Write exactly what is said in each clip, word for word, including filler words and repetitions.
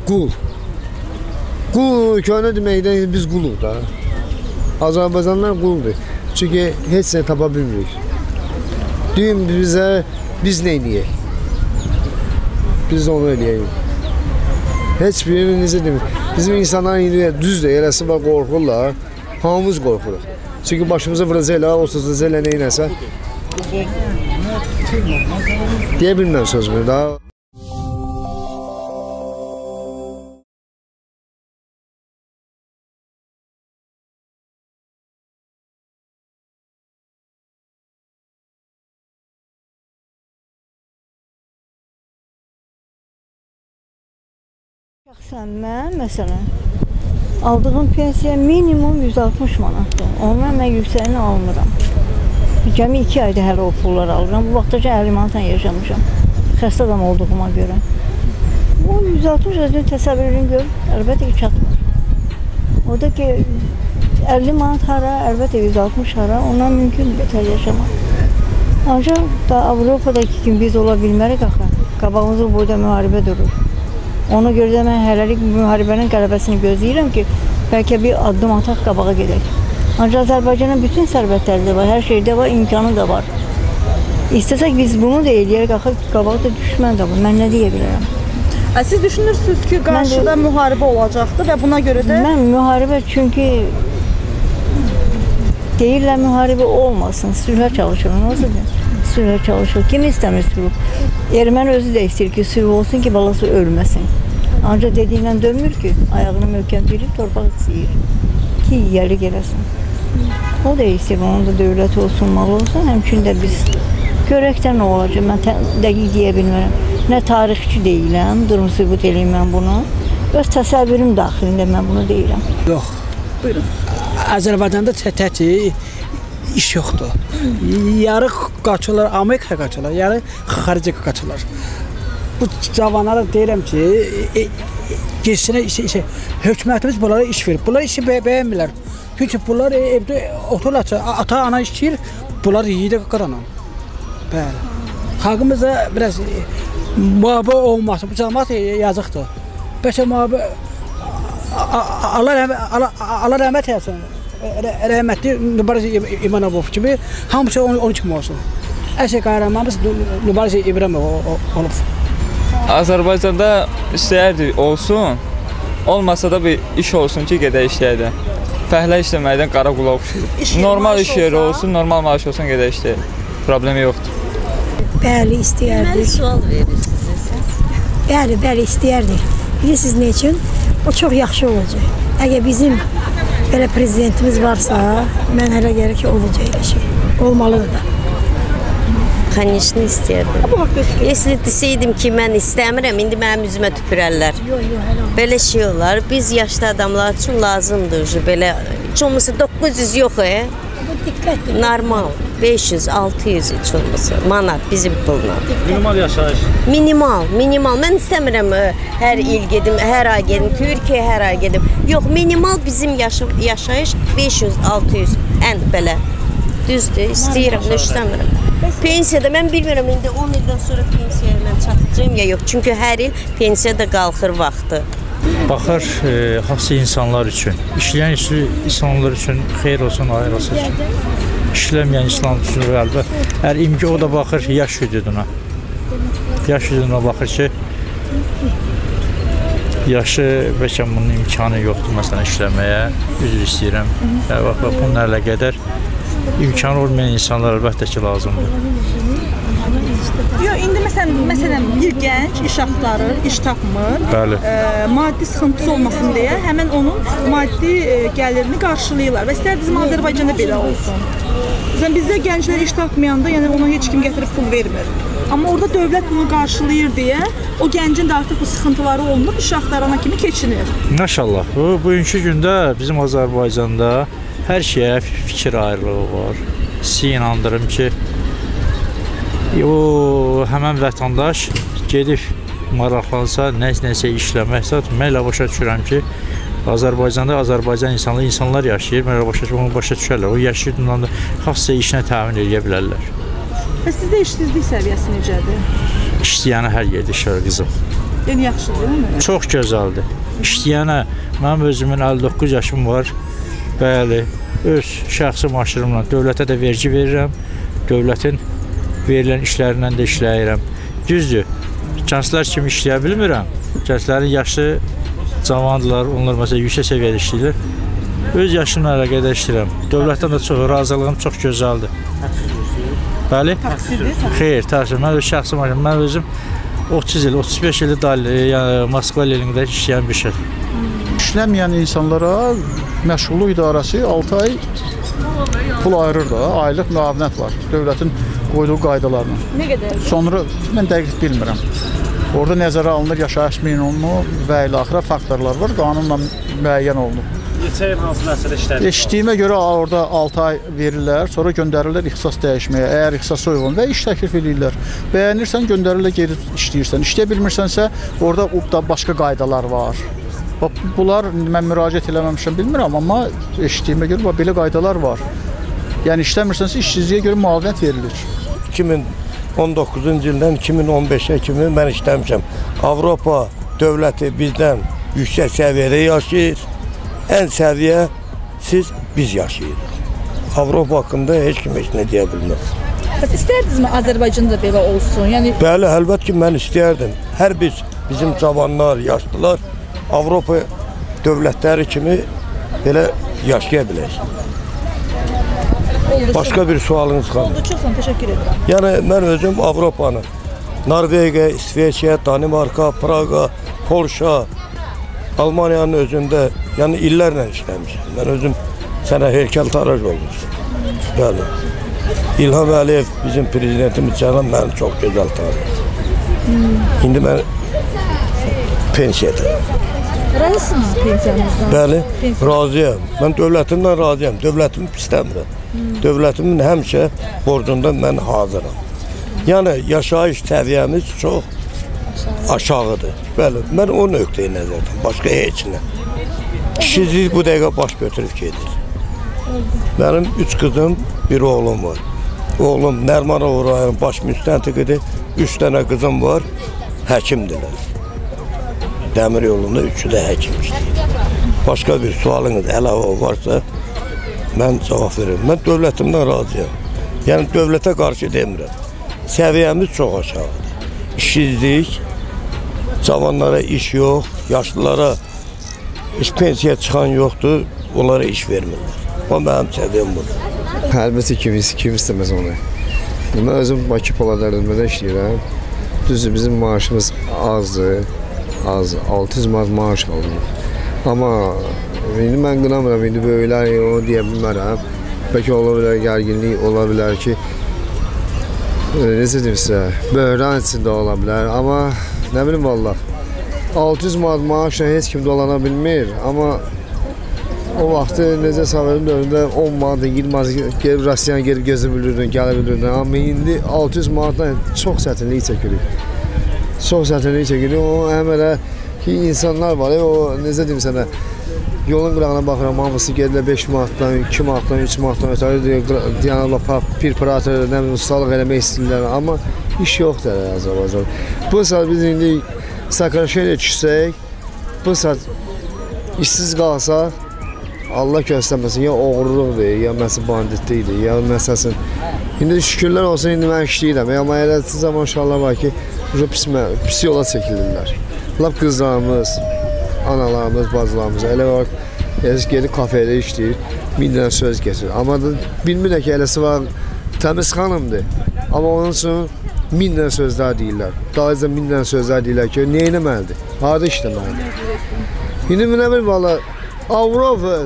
qul. Qul köhnə deməkdən biz quluq da. Azərbaycanlılar quldur. Çünki heç nə tapa bilmirik. Deyim bizə, biz nə edəyək? Biz onu edəyək. Heç birini necə demir. Bizim insanlar indi düzdür, eləsi var, qorxurlar. Hamımız qorxuruq. Çünki başımıza vuracaqlar, o sözəcəklər neynəsə. Deyə bilməm sözümü da. Şəxsən mən, məsələn, aldığım pensiya minimum yüz altmış manatdır. Ondan mən yüksəyini almıram. Cəmi iki ayda hələ o pulları alıram. Bu vaxtdaca əlli manatla yaşamışam. Xəstə adam olduğuma görə. Bu yüz altmış özünü təsəvvürünü gör, əlbəttə ki, çatmır. Orada ki, əlli manat hara, əlbəttə yüz altmış hara, ondan mümkün betər yaşamaq. Ancaq da Avropadakı kimi biz ola bilmərik axı. Qabağımızda boyda müharibə durur. Ona görə də mən hələlik müharibənin qələbəsini gözləyirəm ki, bəlkə bir addım ataq qabağa gedək. Ancaq Azərbaycanın bütün sərvətləri də var, hər şeydə var, imkanı da var. İstəsək biz bunu da eləyərək, axı qabaqda düşmən də var, mən nə deyə bilərəm? Siz düşünürsünüz ki, qarşıda müharibə olacaqdır və buna görə də... Mən müharibə çünki deyirlər müharibə olmasın, sülhə çalışır, nasıl deyir? Sülhə çalışır, kim istəmir sülh? Erməni özü də istəyir ki, sülh olsun ki, balası ölməsin. Ancaq dediyindən dönmür ki, ayağını möhkəm verib, torpaq istəyir ki, yiyəli gələsin. O da istəyir, onun da dövlət olsun, mal olsun, həmçin də biz görək də nə olacaq, mən dəqiq deyə bilmərəm. Nə tarixçi deyiləm, durum sübut eləyim mən bunu. Öz təsəvvürüm daxilində mən bunu deyirəm. Yox. Buyurun. Azərbaycanda təti iş yoxdur. Yarı qaçırlar, Amerikaya qaçırlar, yarı xaricə qaçırlar. Bu cavanlara deyirəm ki, e, geçsinə işə, işə, hökumətimiz bunlara iş verir. Bunlar işi bə bəyənmirlər. Çünki bunlar evdə otururlar, ata, ana işləyir, bunlar yiyir qaranam. Bəli. Xalqımız da biraz müharibə olmasın, bu cəmaat yazıqdır. Bəlkə müharibə, Allah rəhmət eləsin. Rəhmətli Nübarəz İmanov kimi hamısı onun kimi olsun. Əsl qəhrəmanımız Nübarəz İbrahimov olub. Azərbaycanda istəyərdik olsun, olmasa da bir iş olsun ki, gedək işləyək. Fəhlə işləməkdən qara qula oxşayır. Normal iş yeri olsun, normal maaş olsun, gedək işləyək. Problemi yoxdur. Bəli, istəyərdik. Deməli, sual verirsiniz. Bəli, bəli, istəyərdik. Bilirsiniz nə üçün? O çox yaxşı olacaq. Əgər bizim belə prezidentimiz varsa, mən hələ gəlir ki, olacaq elə şey. Olmalıdır da. Конечно, istəyərdim. Если desəydim ki, mən istəmirəm, indi mənim üzümə tüpürərlər. Belə şey olar. Biz yaşlı adamlar üçün lazımdır. Belə, heç olmasa doqquz yüz yox, e? Normal. beş yüz altı yüz heç olmasa. Manat bizim pulla. Minimal yaşayış. Minimal, minimal. Mən istəmirəm hər il gedim, hər ay gedim, Türkiyə hər ay gedim. Yox, minimal bizim yaşayış beş yüz altı yüz. Ən belə. Düzdür, istəyirəm, nə istəmirəm. Pensiyada mən bilmirəm, indi on ildən sonra pensiyaya mən çatacağım ya yox. Çünki hər il pensiyada qalxır vaxtı. Baxır, e, xası insanlar üçün, işləyən insanlar üçün xeyir olsun, hayır olsun. İşləməyən insanlar üçün əlbət. Hər imki o da baxır yaş hüduduna. Yaş hüduduna baxır ki, yaşı bəlkə bunun imkanı yoxdur məsələn işləməyə, üzr istəyirəm. Bax, bunlarla qədər imkanı olmayan insanlar əlbəttə ki, lazımdır. Yox, indi məsələn, məsələn, bir gənc iş axtarır, iş tapmır, e, maddi sıxıntısı olmasın deyə həmən onun maddi e, gəlirini qarşılayırlar və istər bizim Azərbaycanda belə olsun. Məsələn, bizdə gənclər iş tapmayanda, yəni ona heç kim gətirib pul vermir. Amma orada dövlət bunu qarşılayır deyə o gəncin də artıq bu sıxıntıları olunub, iş axtarana kimi keçinir. Maşallah, bu, bugünkü gündə bizim Azərbaycanda hər şeyə fikir ayrılığı var. Sizi inandırım ki, o həmən vətəndaş gedib maraqlansa, nə-nəsə işləməksə, mən elə başa düşürəm ki, Azərbaycanda Azərbaycan insanlar, insanlar yaşayır, mən elə başa düşürəm, onu başa düşərlər. O yaşayırdan da xassıca işinə təmin edə bilərlər. Bəs sizdə işsizlik səviyyəsi necədir? İşləyəni hər yerdə işlər qızım. Yəni yaxşıdır, deyilmi? Çox gözəldir. İşləyənə, mənim özümün əlli doqquz yaşım var. Bəli, öz şəxsi maşınımla dövlətə də vergi verirəm. Dövlətin verilən işlərindən də işləyirəm. Düzdür, gənclər kimi işləyə bilmirəm. Gənclərin yaşı cavandırlar, onlar məsələn yüksək səviyyədə işləyirlər. Öz yaşımla əlaqədar işləyirəm. Dövlətdən də çox razılığım çox gözəldir. Bəli? Taksidir. Xeyr, taksi. Mən öz şəxsi maşınım. Mən özüm otuz il, otuz beş ildir yəni Moskva elində işləyən bir şey. İşləməyən insanlara məşğulluq idarəsi altı ay pul ayırır da, aylıq müavinət var. Dövlətin qoyduğu qaydalarla. Nə qədər? Sonra mən dəqiq bilmirəm. Orada nəzərə alınır yaşayış minimumu və ilə axıra faktorlar var, qanunla müəyyən olunur. Neçə il hansı məsələ işlədir? Eşitdiyimə görə orada altı ay verirlər, sonra göndərirlər ixtisas dəyişməyə. Əgər ixtisasa uyğun və iş təklif edirlər. Bəyənirsən, göndərirlər geri işləyirsən. İşləyə bilmirsənsə, orada da başqa qaydalar var. Bunlar mən müraciət eləməmişəm, bilmirəm, amma eşitdiyimə görə belə qaydalar var. Yəni işləmirsənsə, işsizliyə görə müavinət verilir. iki min on doqquzuncu ildən iki min on beşə kimi mən işləmişəm. Avropa dövləti bizdən yüksək səviyyədə yaşayır. Ən səviyyə siz biz yaşayırıq. Avropa haqqında heç kim heç nə deyə bilməz. Bəs istərdinizmi Azərbaycanda belə olsun? Yəni Bəli, əlbəttə ki, mən istəyərdim. Hər biz bizim cavanlar, yaşlılar Avropa dövlətləri kimi belə yaşaya bilək. Başqa bir sualınız qaldı. Oldu, çox sağ olun, təşəkkür edirəm. Yəni mən özüm Avropanı, Norvegiya, İsveçrə, Danimarka, Praqa, Polşa, Almaniyanın özündə, yəni illərlə işləmişəm. Mən özüm sənə heykəltaraş olmuşum. Bəli. İlham Əliyev bizim prezidentimiz canım məni çox gözəl tanıyır. Hmm. İndi mən pensiyada. Razısınız pensiyanızdan? Bəli, Pensiya. razıyam. Mən dövlətimdən razıyam. Dövlətimi pisləmirəm. Hmm. Dövlətimin həmişə borcundan mən hazıram. Yəni yaşayış səviyyəmiz çox aşağıdır. Bəli, mən o nöqteyi nəzərdən, başqa heç nə. İşsizlik bu dəqiqə baş götürüb gedir. Mənim üç qızım, bir oğlum var. Oğlum Nərmanov rayonunun baş müstəntiqidir. Üç dənə qızım var, həkimdirlər. Dəmir yolunda üçü də həkim işləyir. Başqa bir sualınız əlavə varsa, mən cavab veririm. Mən dövlətimdən razıyam. Yəni dövlətə qarşı demirəm. Səviyyəmiz çox aşağıdır. İşsizlik, cavanlara iş yox, yaşlılara iş pensiya çıxan yoxdur, onlara iş vermirlər. O mənim səviyyəm budur. Əlbəttə kim, kim istəməz onu. Mən özüm Bakı Poladlarında işləyirəm. Düzdür, bizim maaşımız azdır, az, altı yüz manat maaş alınır. Amma indi mən qınamıram, indi böyüklər onu deyə bilmərəm. Bəlkə ola bilər, gərginlik ola bilər ki, necə deyim sizə, böhran içində ola bilər. Amma nə bilim vallah, altı yüz manat maaşla heç kim dolana bilmir. Amma o vaxtı necə Sovetun dövründə on manat, iyirmi manat gelib Rusiyanı gelib gözə bilirdin, gələ bilirdin. Amma indi altı yüz manatdan çox çətinlik çəkirik. Çox çətinlik çəkirik. O həm elə ki, insanlar var, o necə deyim sənə, yolun qırağına baxıram, hamısı gedirlər beş manatdan, iki manatdan, üç manatdan ötürü dayanırlar, bir pirater, nə bilim, ustalıq eləmək istəyirlər. Amma iş yoxdur Azərbaycan. Bu saat biz indi Sakarşenə düşsək, bu saat işsiz qalsaq, Allah göstərməsin, ya oğurluqdur, ya məsəl banditlikdir, ya məsəlsin. İndi şükürlər olsun, indi mən işləyirəm. Amma eləsi zaman inşallah var ki, pis, pis yola çəkilirlər. Lap qızlarımız, analarımız, bacılarımız elə var ki, gedib kafedə işləyir, min dənə söz getirir. Amma bilmirlər ki, eləsi var, təmiz xanımdır. Amma onun üçün min dənə sözlər deyirlər. Daha min dənə sözlər deyirlər ki, nə eləməlidir, harada işləməlidir. İndi nə bilim, valla, Avropa,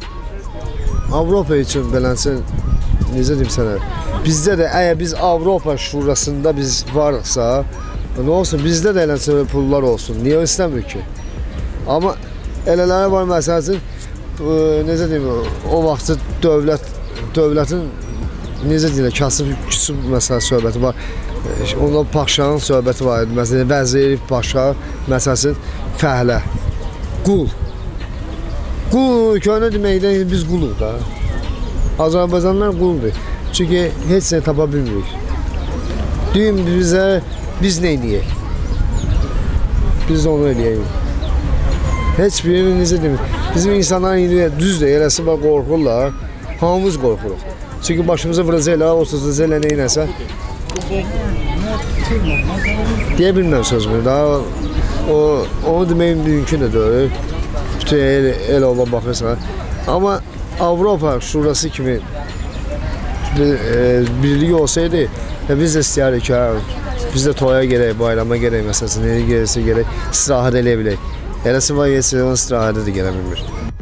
Avropa üçün beləsin, necə deyim sənə, bizdə də əgər biz Avropa şurasında biz varıqsa, nə olsun, bizdə də eləsə pullar olsun, niyə istəmir ki? Amma elələri var, məsələn, necə deyim, o vaxtı dövlət, dövlətin, necə deyirlər, kasıb, küsub, məsələn, söhbəti var, onda paşanın söhbəti var, məsələn, vəzir, paşa, məsələn, fəhlə, qul. Qul, köyünə deməkdən biz quluq da. Azərbaycanlar quldur. Çünki heç nə tapa bilmirik. Deyim bizə, biz nə edəyək? Biz də onu eləyəyik. Heç birinin necə demir. Bizim insanlar indi düzdür, eləsi var, qorxurlar. Hamımız qorxuruq. Çünki başımıza vuracaqlar, o sözəcəklər neynəsə. Deyə bilməm sözümü. Daha o, onu demək mümkün də deyil. Bütün el, el ola baxırsan. Amma Avropa Şurası kimi bir, e, birlik olsaydı, e, biz də istəyərik ki, biz də toya gerək, bayrama gerək, məsələn, nəyə gəlirsə gerək, istirahət eləyə bilək. Eləsi var, yesə, onun istirahəti də gələ bilmir.